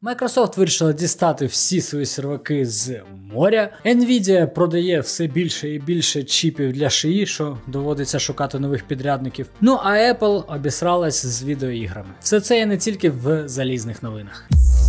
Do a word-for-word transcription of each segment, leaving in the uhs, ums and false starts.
Microsoft вирішила дістати всі свої серваки з моря. Nvidia продає все більше і більше чіпів для шиї, що доводиться шукати нових підрядників. Ну а Apple обісралась з відеоіграми. Все це є не тільки в залізних новинах.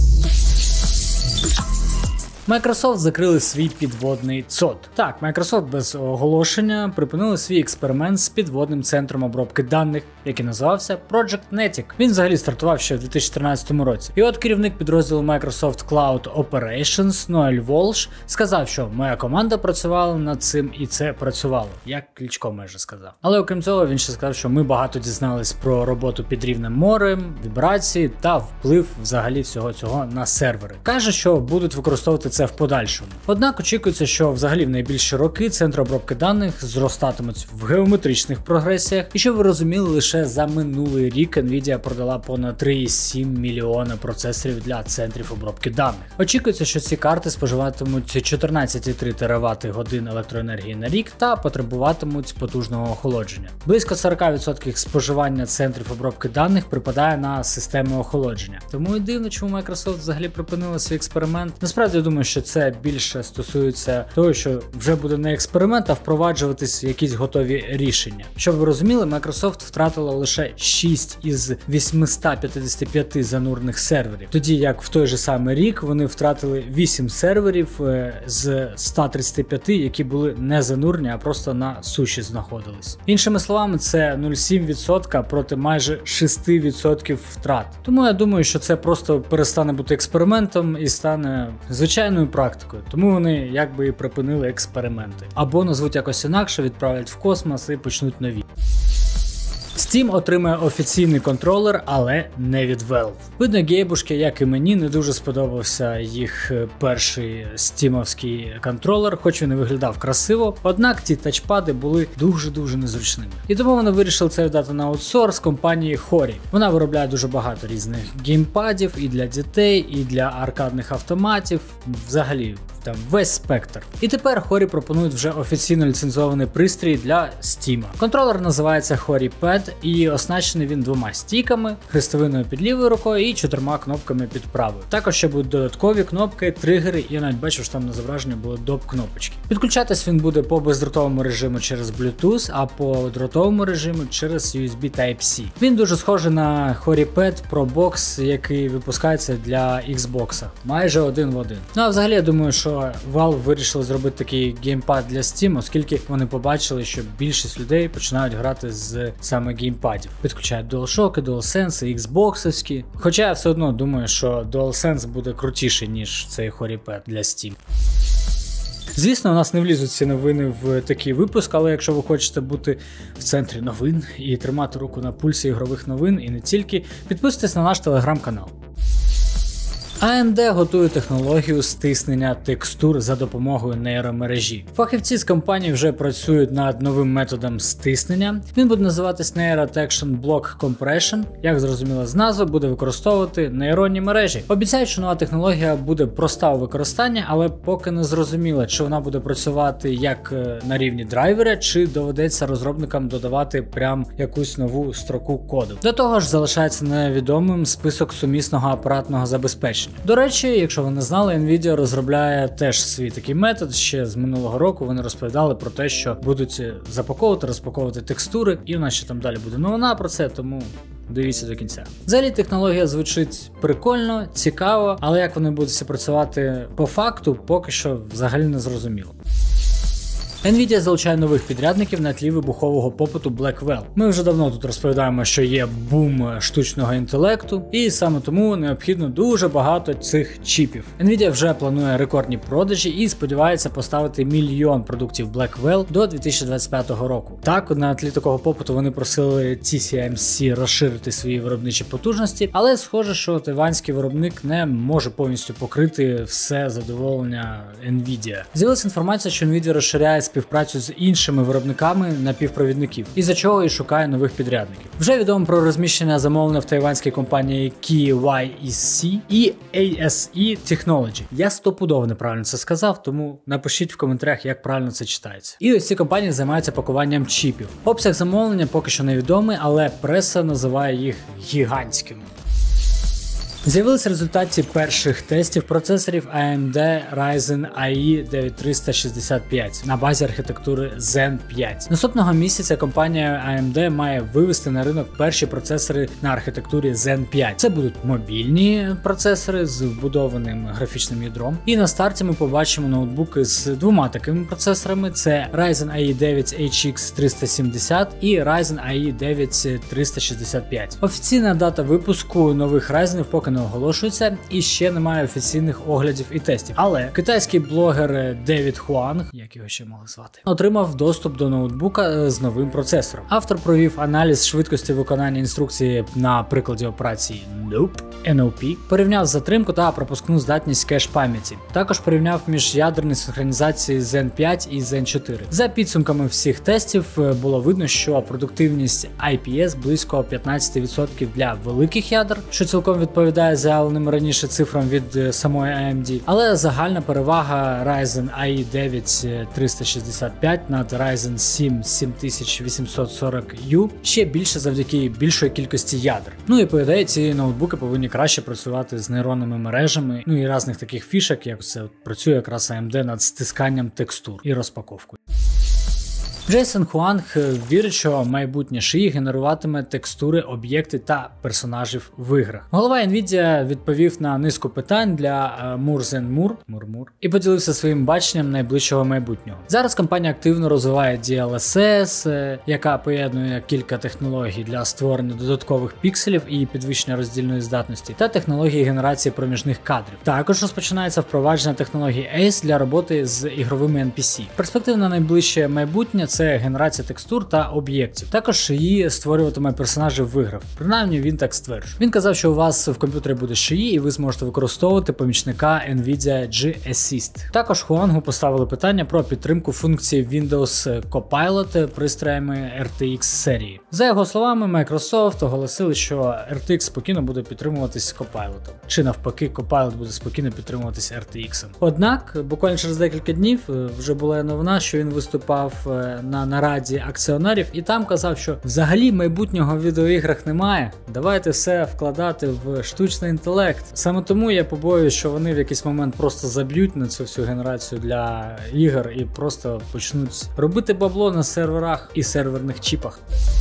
Microsoft закрили свій підводний цод. Так, Microsoft без оголошення припинили свій експеримент з підводним центром обробки даних, який називався Project Netiq. Він взагалі стартував ще в дві тисячі тринадцятому році. І от керівник підрозділу Microsoft Cloud Operations Ноель Волш сказав, що моя команда працювала над цим і це працювало, як Кличко майже сказав. Але окрім цього він ще сказав, що ми багато дізнались про роботу під рівнем морем, вібрації та вплив взагалі всього цього на сервери. Каже, що будуть використовувати це в подальшому. Однак очікується, що взагалі в найближчі роки центри обробки даних зростатимуть в геометричних прогресіях, і щоб ви розуміли, лише за минулий рік Nvidia продала понад три цілих сім десятих мільйона процесорів для центрів обробки даних. Очікується, що ці карти споживатимуть чотирнадцять цілих три теравати годин електроенергії на рік та потребуватимуть потужного охолодження. Близько сорок відсотків споживання центрів обробки даних припадає на системи охолодження. Тому і дивно, чому Microsoft взагалі припинила свій експеримент. Насправді, я думаю, що це більше стосується того, що вже буде не експеримент, а впроваджуватись якісь готові рішення. Щоб ви розуміли, Microsoft втратила лише шість із вісімсот п'ятдесят п'ять занурних серверів, тоді як в той же самий рік вони втратили вісім серверів з ста тридцяти п'яти, які були не занурені, а просто на суші знаходились. Іншими словами, це нуль цілих сім десятих відсотка проти майже шість відсотків втрат. Тому я думаю, що це просто перестане бути експериментом і стане звичайною практикою, тому вони якби і припинили експерименти. Або назвуть якось інакше, відправлять в космос і почнуть нові. Steam отримає офіційний контролер, але не від Valve. Видно, гейбушки, як і мені, не дуже сподобався їх перший стімовський контролер, хоч він і виглядав красиво, однак ті тачпади були дуже-дуже незручними. І тому вони вирішили це віддати на аутсорс компанії Hori. Вона виробляє дуже багато різних геймпадів і для дітей, і для аркадних автоматів, взагалі там весь спектр. І тепер Hori пропонують вже офіційно ліцензований пристрій для Steam. Контролер називається Hori Pad і оснащений він двома стійками, хрестовиною під лівою рукою і чотирма кнопками під правою. Також ще будуть додаткові кнопки, тригери, і я навіть бачив, що там на зображенні були доп-кнопочки. Підключатись він буде по бездротовому режиму через Bluetooth, а по дротовому режиму через ю ес бі Type-C. Він дуже схожий на Hori Pad Pro Box, який випускається для Xbox. Майже один в один. Ну а взагалі я думаю, що Valve вирішили зробити такий геймпад для Steam, оскільки вони побачили, що більшість людей починають грати з саме геймпадів. Підключають DualShock, DualSense і Xbox-овські. Хоча я все одно думаю, що DualSense буде крутіший, ніж цей Hori Pad для Steam. Звісно, у нас не влізуть ці новини в такий випуск, але якщо ви хочете бути в центрі новин і тримати руку на пульсі ігрових новин і не тільки, підписуйтесь на наш телеграм-канал. а ем ді готує технологію стиснення текстур за допомогою нейромережі. Фахівці з компанії вже працюють над новим методом стиснення. Він буде називатись Neurotection Block Compression. Як зрозуміло з назви, буде використовувати нейронні мережі. Обіцяють, що нова технологія буде проста у використанні, але поки не зрозуміло, чи вона буде працювати як на рівні драйвера, чи доведеться розробникам додавати прям якусь нову строку коду. До того ж, залишається невідомим список сумісного апаратного забезпечення. До речі, якщо ви не знали, Nvidia розробляє теж свій такий метод. Ще з минулого року вони розповідали про те, що будуть запаковувати, розпаковувати текстури, і у нас ще там далі буде новина про це, тому дивіться до кінця. Взагалі технологія звучить прикольно, цікаво, але як вони будуть працювати по факту, поки що взагалі не зрозуміло. Nvidia залучає нових підрядників на тлі вибухового попиту Blackwell. Ми вже давно тут розповідаємо, що є бум штучного інтелекту, і саме тому необхідно дуже багато цих чіпів. Nvidia вже планує рекордні продажі і сподівається поставити мільйон продуктів Blackwell до дві тисячі двадцять п'ятого року. Так, на тлі такого попиту вони просили ті сі ем сі розширити свої виробничі потужності, але схоже, що тайванський виробник не може повністю покрити все задоволення Nvidia. З'явилася інформація, що Nvidia розширяє співпрацю з іншими виробниками напівпровідників, із-за чого і шукає нових підрядників. Вже відомо про розміщення замовлення в тайванській компанії Key вай ес сі і ей ес і Technology. Я стопудово неправильно це сказав, тому напишіть в коментарях, як правильно це читається. І ось ці компанії займаються пакуванням чіпів. Обсяг замовлення поки що невідомий, але преса називає їх гігантськими. З'явилися результати перших тестів процесорів ей ем ді Ryzen ай і дев'ять триста шістдесят п'ять на базі архітектури Zen п'ять. Наступного місяця компанія ей ем ді має вивести на ринок перші процесори на архітектурі Zen п'ять. Це будуть мобільні процесори з вбудованим графічним ядром. І на старті ми побачимо ноутбуки з двома такими процесорами: це Ryzen ай і дев'ять ейч ікс триста сімдесят і Ryzen ай і дев'ять триста шістдесят п'ять. Офіційна дата випуску нових Ryzen поки не оголошується і ще немає офіційних оглядів і тестів. Але китайський блогер Девід Хуанг, як його ще могли звати, отримав доступ до ноутбука з новим процесором. Автор провів аналіз швидкості виконання інструкції на прикладі операції Nope, ен о пі, порівняв затримку та пропускну здатність кеш пам'яті. Також порівняв міжядерні синхронізації Zen п'ять і Zen чотири. За підсумками всіх тестів було видно, що продуктивність ай пі ес близько п'ятнадцять відсотків для великих ядер, що цілком відповідає заявленим раніше цифрам від самої ей ем ді. Але загальна перевага Ryzen ай і дев'ять триста шістдесят п'ять над Ryzen сім сім тисяч вісімсот сорок ю ще більше завдяки більшої кількості ядер. Ну і по ідеї ці ноутбуки повинні краще працювати з нейронними мережами, ну і різних таких фішок, як це працює якраз ей ем ді над стисканням текстур і розпаковкою. Джейсон Хуанг вірить, що майбутнє шиї генеруватиме текстури, об'єкти та персонажів в іграх. Голова Nvidia відповів на низку питань для Murzen Mur, Mur-Mur і поділився своїм баченням найближчого майбутнього. Зараз компанія активно розвиває ді ел ес ес, яка поєднує кілька технологій для створення додаткових пікселів і підвищення роздільної здатності, та технології генерації проміжних кадрів. Також розпочинається впровадження технології ей ес для роботи з ігровими ен пі сі. Перспектива на найближче майбутнє – це генерація текстур та об'єктів. Також її створюватиме персонажів в іграх. Принаймні він так стверджує. Він казав, що у вас в комп'ютері буде шиї і ви зможете використовувати помічника Nvidia джі Assist. Також Хуангу поставили питання про підтримку функції Windows Copilot пристроями ар ти ікс серії. За його словами, Microsoft оголосили, що ар ти ікс спокійно буде підтримуватись Copilot. Чи навпаки, Copilot буде спокійно підтримуватись ар ти ікс. Однак, буквально через декілька днів вже була новина, що він виступав на нараді акціонерів і там казав, що взагалі майбутнього в відеоіграх немає, давайте все вкладати в штучний інтелект. Саме тому я побоююсь, що вони в якийсь момент просто заб'ють на цю всю генерацію для ігор і просто почнуть робити бабло на серверах і серверних чіпах.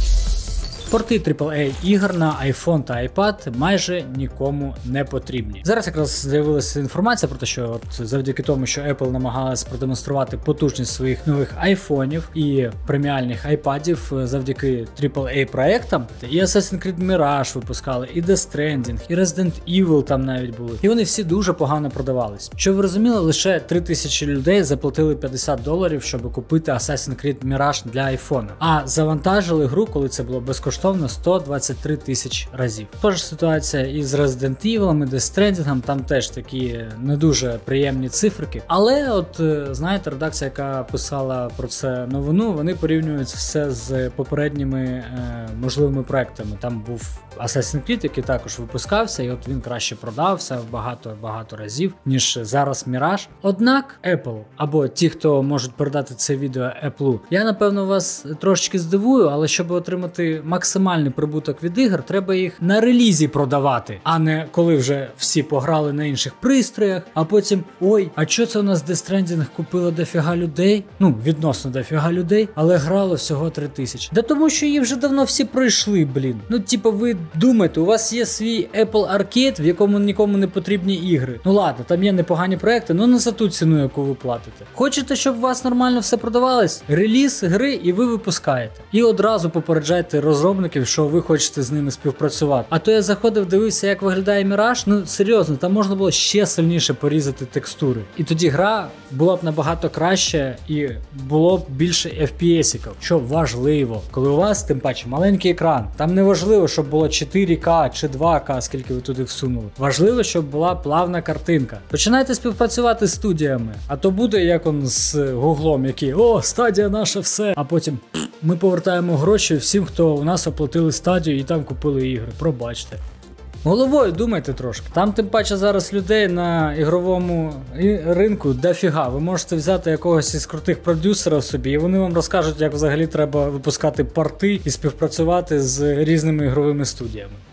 Порти трипл ей ігор на iPhone та iPad майже нікому не потрібні. Зараз якраз з'явилася інформація про те, що от завдяки тому, що Apple намагалась продемонструвати потужність своїх нових айфонів і преміальних айпадів завдяки трипл ей проектам, і Assassin's Creed Mirage випускали, і Death Stranding, і Resident Evil там навіть були. І вони всі дуже погано продавались. Щоб ви розуміли, лише три тисячі людей заплатили п'ятдесят доларів, щоб купити Assassin's Creed Mirage для iPhone. А завантажили гру, коли це було безкоштовно, сто двадцять три тисяч разів. Тож ситуація із Resident Evil, і Death Stranding, там теж такі не дуже приємні цифрики. Але от, знаєте, редакція, яка писала про це новину, вони порівнюють все з попередніми е, можливими проектами. Там був Assassin's Creed, який також випускався, і от він краще продався багато-багато разів, ніж зараз Mirage. Однак Apple, або ті, хто можуть передати це відео Apple, я, напевно, вас трошечки здивую, але щоб отримати максимальний прибуток від ігор, треба їх на релізі продавати, а не коли вже всі пограли на інших пристроях, а потім, ой, а що це у нас Death Stranding купило дофіга людей? Ну, відносно дофіга людей, але грало всього три тисячі. Да тому, що її вже давно всі пройшли, блін. Ну, типу, ви думаєте, у вас є свій Apple Arcade, в якому нікому не потрібні ігри. Ну ладно, там є непогані проекти, але не за ту ціну, яку ви платите. Хочете, щоб у вас нормально все продавалось? Реліз гри і ви випускаєте. І одразу попереджайте розробників, що ви хочете з ними співпрацювати. А то я заходив, дивився, як виглядає Mirage, ну серйозно, там можна було ще сильніше порізати текстури. І тоді гра була б набагато краще і було б більше еф пі ес-іків, що важливо. Коли у вас, тим паче, маленький екран, там не важливо, щоб було чотири ка чи два ка, скільки ви туди всунули. Важливо, щоб була плавна картинка. Починайте співпрацювати з студіями, а то буде як он з Гуглом, який, о, стадія наша все, а потім ми повертаємо гроші всім, хто у нас оплатили стадію і там купили ігри. Пробачте. Головою думайте трошки. Там тим паче зараз людей на ігровому ринку дофіга. Ви можете взяти якогось із крутих продюсерів собі, і вони вам розкажуть, як взагалі треба випускати порти і співпрацювати з різними ігровими студіями.